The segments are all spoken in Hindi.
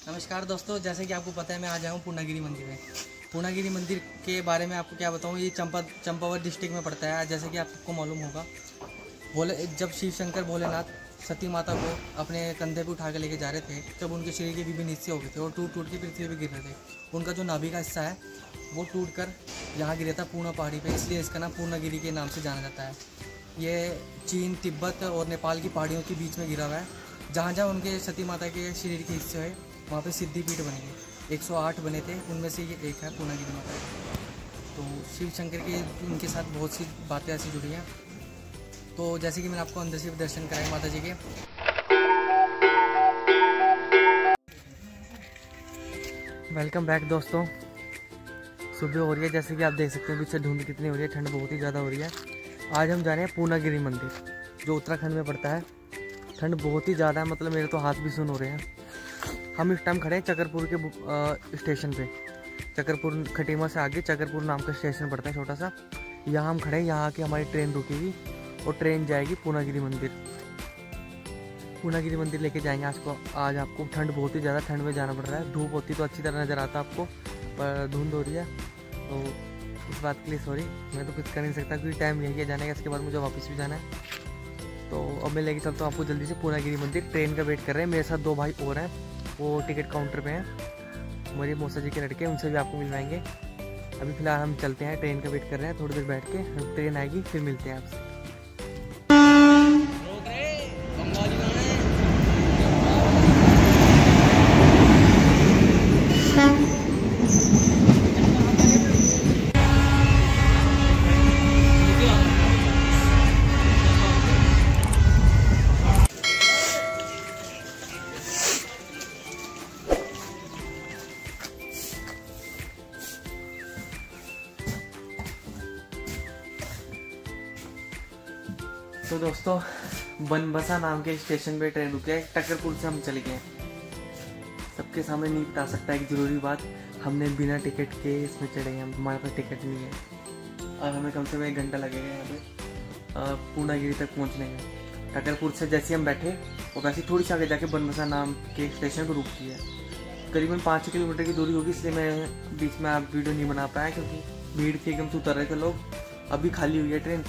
नमस्कार दोस्तों, जैसे कि आपको पता है मैं आज आया हूँ पूर्णागिरी मंदिर में। पूर्णागिरी मंदिर के बारे में आपको क्या बताऊँ, ये चंपावत डिस्ट्रिक्ट में पड़ता है। जैसे कि आपको मालूम होगा, जब शिव शंकर भोलेनाथ सती माता को अपने कंधे पे उठा के लेके जा रहे थे, तब उनके शरीर के विभिन्न हिस्से हो गए थे और टूट टूट के पृथ्वी पे गिर रहे थे। उनका जो नाभि का हिस्सा है वो टूट कर यहाँ गिरा था पूर्णा पहाड़ी पे, इसलिए इसका नाम पूर्णागिरी के नाम से जाना जाता है। ये चीन, तिब्बत और नेपाल की पहाड़ियों के बीच में गिरा हुआ है। जहाँ जहाँ उनके सती माता के शरीर के हिस्से है वहाँ पे सिद्धिपीठ बने गए। 108 बने थे, उनमें से ये एक है पूर्णागिरी माता। तो शिव शंकर के उनके साथ बहुत सी बातें ऐसी जुड़ी हैं। तो जैसे कि मैंने आपको अंदर से दर्शन कराए माता जी के। वेलकम बैक दोस्तों। सुबह हो रही है, जैसे कि आप देख सकते हैं पीछे धुंध कितनी हो रही है, ठंड बहुत ही ज़्यादा हो रही है। आज हम जा रहे हैं पूर्णागिरी मंदिर, जो उत्तराखंड में पड़ता है। ठंड बहुत ही ज़्यादा है, मतलब मेरे तो हाथ भी सुन हो रहे हैं। हम इस टाइम खड़े हैं चकरपुर के स्टेशन पे। चकरपुर खटीमा से आगे चकरपुर नाम का स्टेशन पड़ता है छोटा सा। यहाँ हम खड़े हैं, यहाँ की हमारी ट्रेन रुकेगी और ट्रेन जाएगी पूर्णागिरी मंदिर। पूर्णागिरी मंदिर लेके जाएंगे आज आपको। ठंड बहुत ही ज़्यादा, ठंड में जाना पड़ रहा है। धूप होती तो अच्छी तरह नज़र आता आपको, पर धुंध हो रही है, तो इस बात के लिए सॉरी। मैं तो कुछ कर नहीं सकता क्योंकि टाइम यही है जाने का, इसके बाद मुझे वापस भी जाना है। तो अब मैं लेके चलता हूँ आपको जल्दी से पूर्णागिरी मंदिर। ट्रेन का वेट कर रहे हैं, मेरे साथ 2 भाई और हैं, वो टिकट काउंटर पे हैं। हमारी मौसा जी के लड़के, उनसे भी आपको मिलवाएंगे। अभी फ़िलहाल हम चलते हैं, ट्रेन का वेट कर रहे हैं। थोड़ी देर बैठ के ट्रेन आएगी फिर मिलते हैं आपसे। तो दोस्तों, बनबसा नाम के स्टेशन पे ट्रेन रुकी है। टकरपुर से हम चले गए। सबके सामने नहीं बता सकता एक ज़रूरी बात, हमने बिना टिकट के इसमें चढ़े हैं। हमारे पास टिकट नहीं है और हमें कम से कम 1 घंटा लगेगा यहाँ पे पूर्णागिरी तक पहुँचने में। टकरपुर से जैसे हम बैठे और वैसे थोड़ी सी आगे जाके बनबसा नाम के स्टेशन पर रुकती है। करीबन 5 किलोमीटर की दूरी होगी, इसलिए मैं बीच में आप वीडियो नहीं बना पाया क्योंकि भीड़ थी, एकदम से उतर रहे थे लोग। अभी खाली हुई है ट्रेन।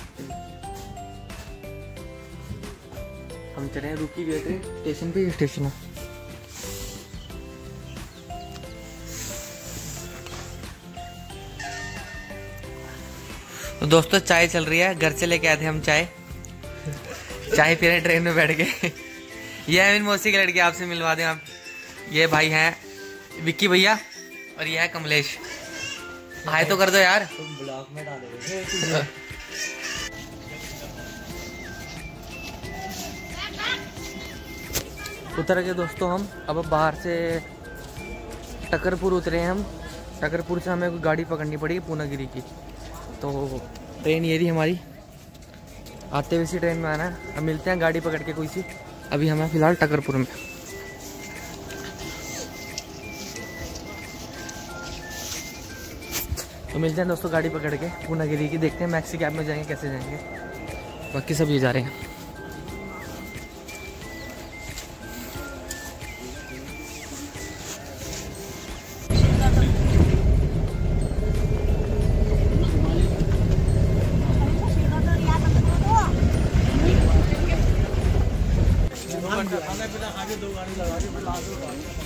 हम चले हैं, रुकी हुई है ट्रेन स्टेशन पे। स्टेशन है तो दोस्तों, चाय चल रही है। घर से लेके आए थे हम चाय पी रहे हैं ट्रेन में बैठ के। ये है मेरी मौसी के लड़के, आपसे मिलवा दें आप। ये भाई हैं विक्की भैया और ये है कमलेश। हाय तो कर दो यार। तुम ब्लॉग में डालोगे। उतर गए दोस्तों हम। अब बाहर से टकरपुर उतरे हैं हम। टकरपुर से हमें गाड़ी पकड़नी पड़ी पूर्णागिरी की। तो ट्रेन ये रही हमारी, आते हुए इसी ट्रेन में आना है। अब मिलते हैं गाड़ी पकड़ के कोई सी। अभी हमें फ़िलहाल टकरपुर में। तो मिलते हैं दोस्तों गाड़ी पकड़ के पूर्णागिरी की। देखते हैं मैक्सी कैब में जाएंगे, कैसे जाएंगे। बाकी सब ये जा रहे हैं। आगे 2 गाड़ी लगा दी, फिर आगे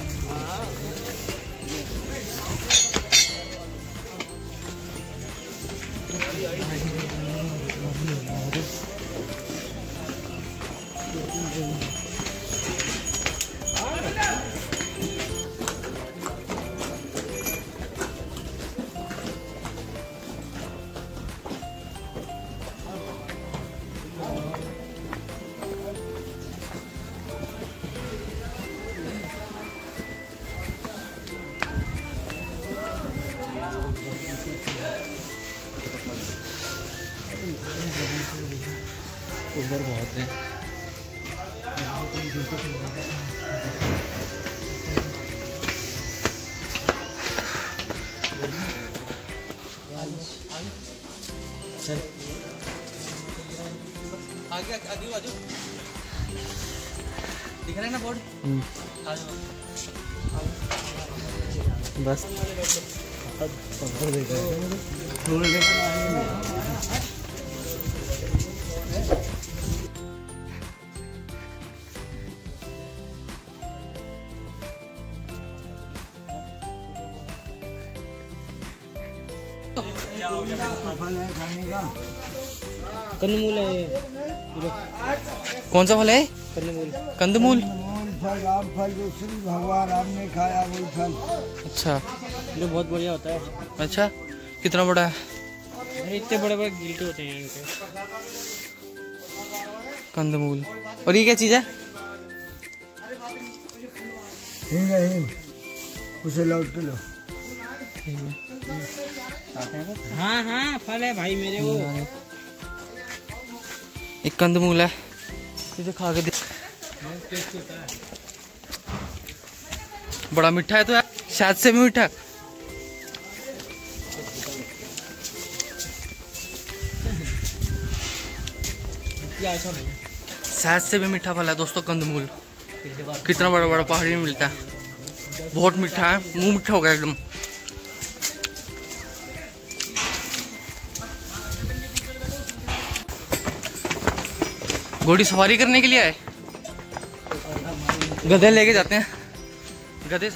उधर बहुत है। आगे आगे आजू दिख रहा है ना बोर्ड। बस कंदमूल है। कौन सा फल है? कंदमूल। कंदमूल। फल राम फल जो श्री भगवान राम ने खाया वही फल। अच्छा, जो बहुत बढ़िया होता है। अच्छा, कितना बड़ा है? अरे इतने बड़े बड़े गिलटे होते हैं इनके। कंदमूल। और ये क्या चीज़ है? हिंग है, हिंग। उसे लौट के लो। हाँ हाँ फल है भाई मेरे वो। एक कंदमूल है, इसे खा के देख। बड़ा मीठा है तो यार, शायद से भी मीठा। शायद से भी मीठा फल है दोस्तों कंदमूल। कितना बड़ा बड़ा पहाड़ी में मिलता है, बहुत मीठा है, मुंह मीठा हो गया एकदम। घोड़ी सवारी करने के लिए आए, गधे लेके जाते हैं, गधे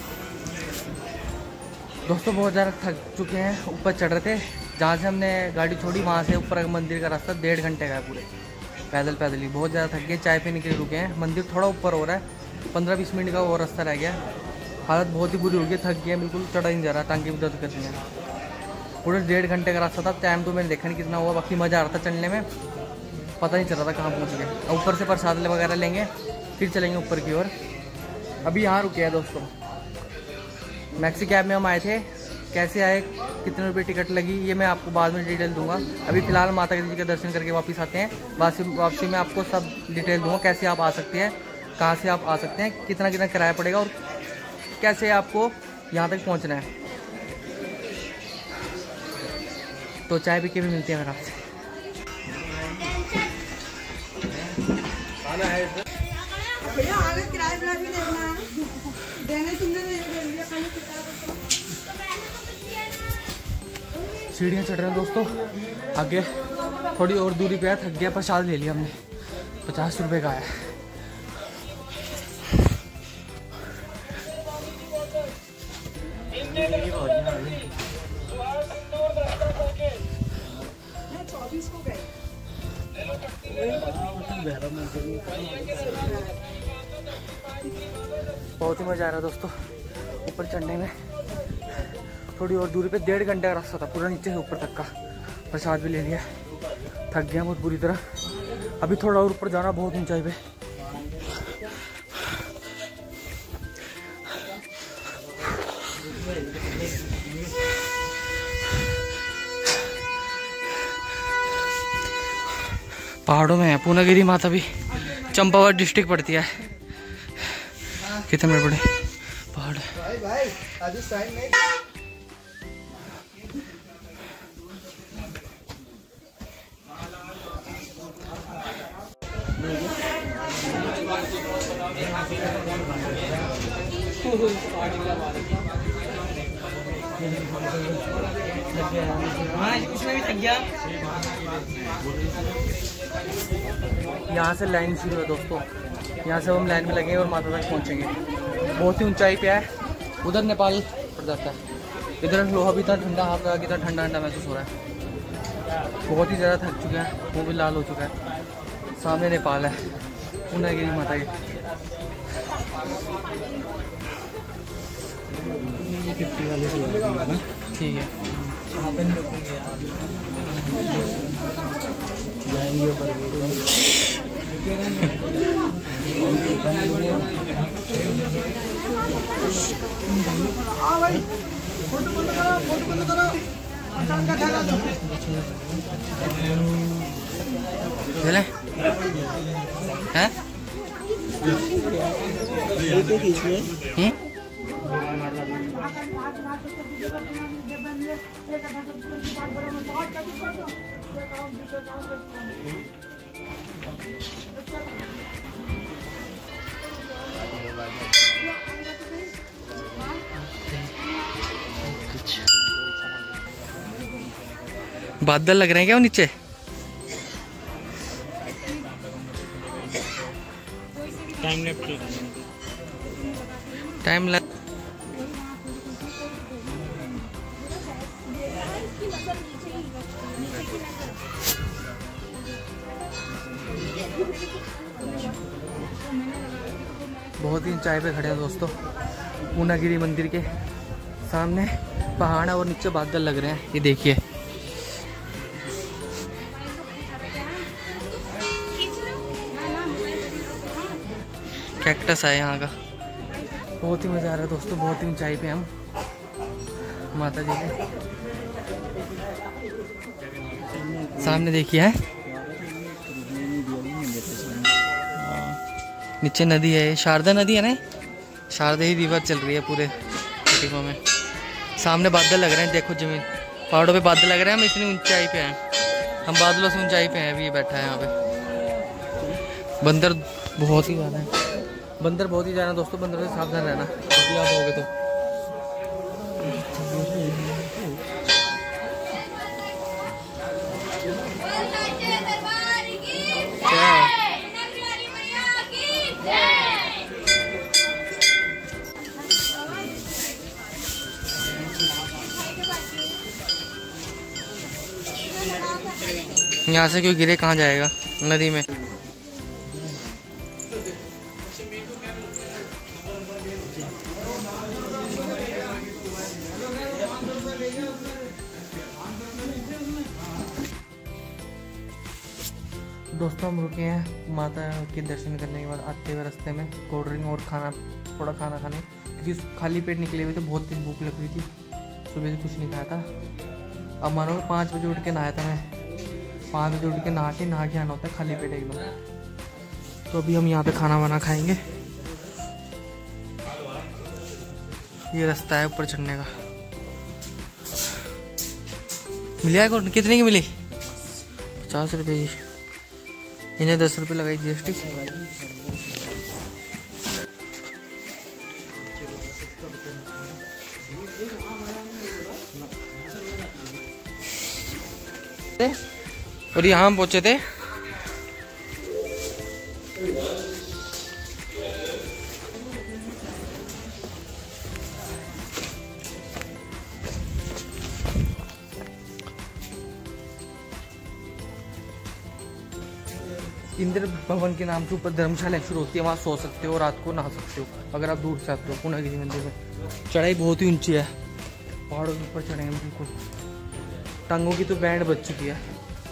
दोस्तों। बहुत ज़्यादा थक चुके हैं, ऊपर चढ़ रहे थे, जहाँ से हमने गाड़ी छोड़ी वहाँ से ऊपर मंदिर का रास्ता 1.5 घंटे का है पूरे, पैदल ही। बहुत ज़्यादा थक गए, चाय पीने के लिए रुके हैं। मंदिर थोड़ा ऊपर हो रहा है, 15-20 मिनट का वो रास्ता रह गया। हालत बहुत ही बुरी हो गई, थक गया बिल्कुल, चढ़ा ही नहीं जा रहा, टांगे भी दर्द कर रही हैं। पूरे 1.5 घंटे का रास्ता था। टाइम तो मैंने देखा नहीं कितना हुआ, बाकी मज़ा आ रहा था चलने में, पता नहीं चल रहा था कहाँ पहुँच गए। ऊपर से प्रसाद वगैरह लेंगे, फिर चलेंगे ऊपर की ओर। अभी यहाँ रुके हैं दोस्तों, मैक्सी कैब में हम आए थे। कैसे आए, कितने रुपए टिकट लगी, ये मैं आपको बाद में डिटेल दूंगा। अभी फ़िलहाल माता जी के दर्शन करके वापस आते हैं। वापसी में आपको सब डिटेल दूंगा, कैसे आप आ सकते हैं, कहाँ से आप आ सकते हैं, कितना कितना किराया पड़ेगा और कैसे आपको यहाँ तक पहुँचना है। तो चाय पी के भी मिलते हैं फिर आपसे। सीढ़ियाँ चढ़ रहे हैं दोस्तों, आगे थोड़ी और दूरी पे है, थक गया। प्रसाद ले लिया हमने, 50 रुपये का है। बहुत ही मज़ा आ रहा है दोस्तों ऊपर चढ़ने में। थोड़ी और दूरी पे 1.5 घंटे का रास्ता था पूरा, नीचे से ऊपर तक का। प्रसाद भी ले लिया, थक गया बहुत बुरी तरह। अभी थोड़ा और ऊपर जाना, बहुत ऊंचाई पे। पहाड़ों में है पूर्णागिरी माता भी, चंपावत डिस्ट्रिक्ट पड़ती है। कितने बड़े पहाड़ है। यहाँ से लाइन शुरू है दोस्तों, यहाँ से हम लाइन में लगेंगे और माता तक पहुँचेंगे। बहुत ही ऊंचाई पे है, उधर नेपाल पड़ जाता है। इधर लोहा भी इतना ठंडा, हाथ लगा के इतना ठंडा ठंडा महसूस हो रहा है। बहुत ही ज़्यादा थक चुके हैं, वो भी लाल हो चुका है। सामने नेपाल है, पूर्णागिरी माता की। ठीक है, चले हैं? बादल लग रहे हैं क्या वो नीचे? टाइम लग बहुत ही ऊंचाई पे खड़े हैं दोस्तों, पूर्णागिरि मंदिर के सामने पहाड़ है और नीचे बादल लग रहे हैं। ये देखिए कैक्टस है यहाँ का। बहुत ही मज़ा आ रहा है दोस्तों, बहुत ही ऊंचाई पे हम माता जी के सामने देखिए है। नीचे नदी है, शारदा नदी है ना, शारदा ही रिवर चल रही है पूरे सिटी में। सामने बादल लग रहे हैं, देखो जमीन पहाड़ों पे बादल लग रहे हैं। हम इतनी ऊंचाई पे हैं, हम बादलों से ऊंचाई पे हैं। अभी बैठा है यहाँ पे। बंदर बहुत ही ज़्यादा है, बंदर बहुत ही ज़्यादा दोस्तों। बंदर से सावधान रहना, अभी आप होगे तो। यहाँ से क्यों गिरे, कहाँ जाएगा? नदी में। दोस्तों हम रुके हैं माता के दर्शन करने के बाद आते हुए रास्ते में कोल्ड ड्रिंक और खाना, थोड़ा खाना खाने, क्योंकि खाली पेट निकले हुए थे। बहुत तेज भूख लग रही थी, सुबह से कुछ नहीं खाया था। अब मानो 5 बजे उठ के नहाया था मैं। 5 बजे उठ के नहा के आना होता है खाली पेट एकदम। तो अभी हम यहाँ पे खाना वाना खाएंगे। ये रास्ता है ऊपर चढ़ने का। मिली है कौन? कितने की मिली? 50 रुपये की। इन्हें 10 रुपये लगाई GST। और यहाँ हम पहुंचे थे इंद्र भवन के नाम से ऊपर धर्मशाला शुरू होती है। वहाँ सो सकते हो, रात को नहा सकते हो अगर आप दूर से आते हो। पूर्णागिरि मंदिर में चढ़ाई बहुत ही ऊंची है, पहाड़ों के ऊपर चढ़े हैं बिल्कुल। टांगों की तो बैंड बज चुकी है।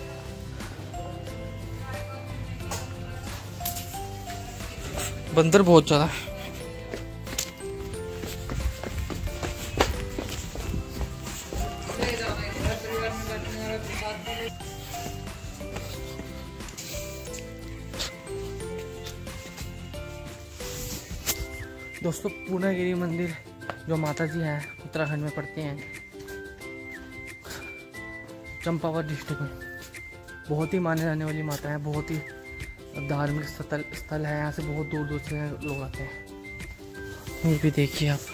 बंदर बहुत ज़्यादा है। दोस्तों पूर्णागिरि मंदिर जो माता जी हैं उत्तराखंड में पड़ते हैं, चंपावत डिस्ट्रिक्ट में। बहुत ही माने जाने वाली माता है, बहुत ही धार्मिक स्थल है। यहाँ से बहुत दूर दूर से लोग आते हैं। ये भी देखिए आप।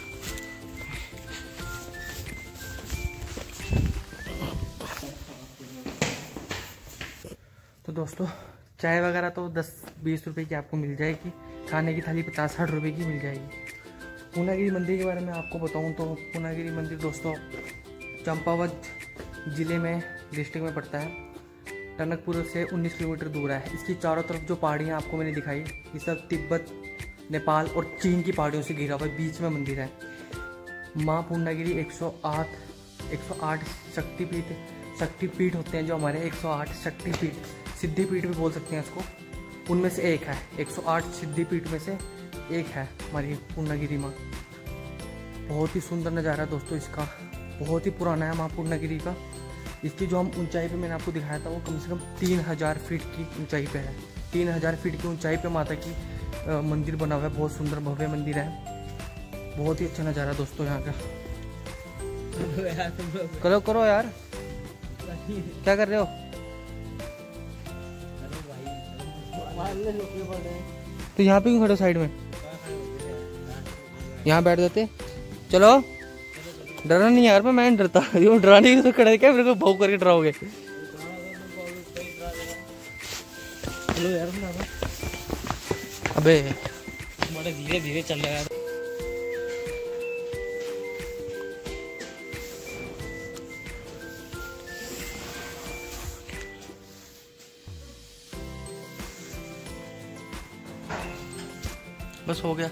तो दोस्तों चाय वगैरह तो 10-20 रुपए की आपको मिल जाएगी। खाने की थाली 50-60 रुपए की मिल जाएगी। पूर्णागिरि मंदिर के बारे में आपको बताऊं तो पूर्णागिरि मंदिर दोस्तों चंपावत ज़िले में डिस्ट्रिक्ट में पड़ता है। टनकपुर से 19 किलोमीटर दूर है। इसकी चारों तरफ जो पहाड़ियाँ आपको मैंने दिखाई, ये सब तिब्बत, नेपाल और चीन की पहाड़ियों से घिरा हुआ है। बीच में मंदिर है। माँ पूर्णागिरि 108 शक्तिपीठ होते हैं जो हमारे 108 शक्तिपीठ, सिद्धिपीठ भी बोल सकते हैं इसको, उनमें से एक है। 108 सिद्धिपीठ में से एक है हमारी पूर्णागिरि माँ। बहुत ही सुंदर नज़ारा दोस्तों इसका, बहुत ही पुराना है माँ पूर्णागिरि का। इसकी जो हम ऊंचाई पे मैंने आपको दिखाया था वो कम से कम 3000 फीट की ऊंचाई पे है। 3000 फीट की ऊंचाई पे माता की मंदिर बना हुआ है। बहुत सुंदर भव्य मंदिर है। बहुत ही अच्छा नज़ारा दोस्तों यहाँ का। करो करो यार, क्या कर रहे हो? तो यहाँ पे क्यों खड़े हो साइड में? यहाँ बैठ जाते। चलो डरा नहीं यार, मैं नहीं डरता। यूँ डराने की तो खड़े क्या मेरे को भाव करके डराओगे? चलो यार अबे बड़े धीरे धीरे चल रहा है। बस हो गया।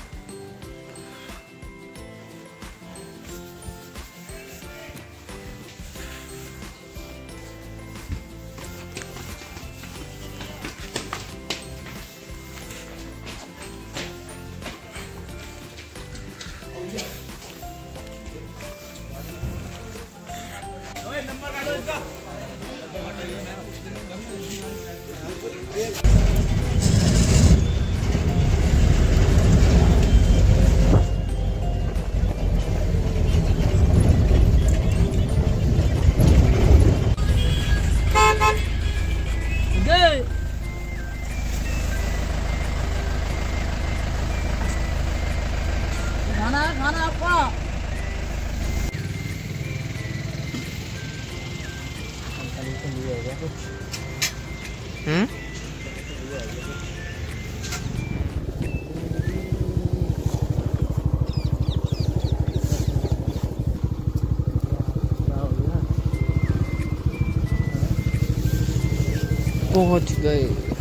खाना आपका पहुंच गए।